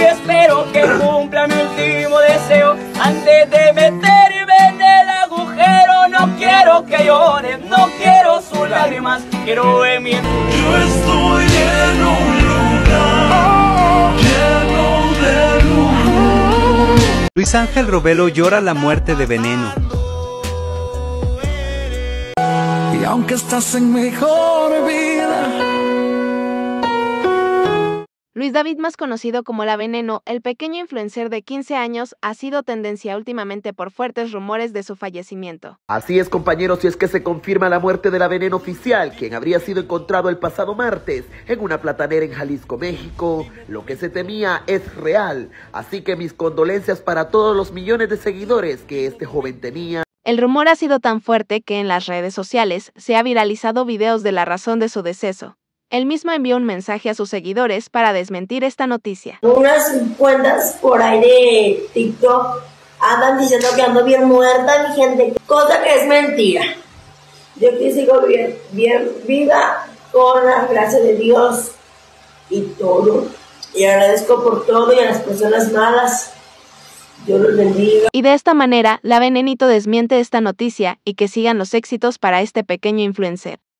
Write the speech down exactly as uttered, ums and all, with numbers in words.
y espero que cumpla mi último deseo antes de meterme en el agujero. No quiero que lloren, no quiero sus lágrimas, quiero en mi... Yo estoy en un lugar lleno de luz. Luis Ángel Robelo llora la muerte de Veneno. Y aunque estás en mejor vida. Luis David, más conocido como La Veneno, el pequeño influencer de quince años, ha sido tendencia últimamente por fuertes rumores de su fallecimiento. Así es, compañeros, y es que se confirma la muerte de La Veneno oficial, quien habría sido encontrado el pasado martes en una platanera en Jalisco, México. Lo que se temía es real, así que mis condolencias para todos los millones de seguidores que este joven tenía. El rumor ha sido tan fuerte que en las redes sociales se ha viralizado videos de la razón de su deceso. Él mismo envió un mensaje a sus seguidores para desmentir esta noticia. Unas cuentas por ahí de TikTok andan diciendo que ando bien muerta, mi gente, cosa que es mentira. Yo aquí sigo bien, bien viva, con la gracia de Dios y todo. Y agradezco por todo y a las personas malas. Dios los bendiga. Y de esta manera, La Venenito desmiente esta noticia y que sigan los éxitos para este pequeño influencer.